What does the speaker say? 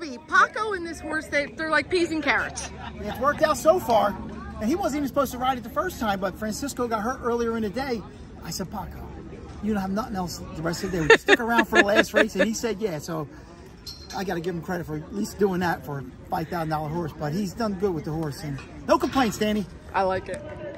happy. Paco and this horse, they're like peas and carrots. It's worked out so far. And he wasn't even supposed to ride it the first time, but Francisco got hurt earlier in the day. I said, Paco, you don't have nothing else the rest of the day. We stick around for the last race. And he said, yeah. So I got to give him credit for at least doing that for a $5,000 horse. But he's done good with the horse. And no complaints, Danny. I like it.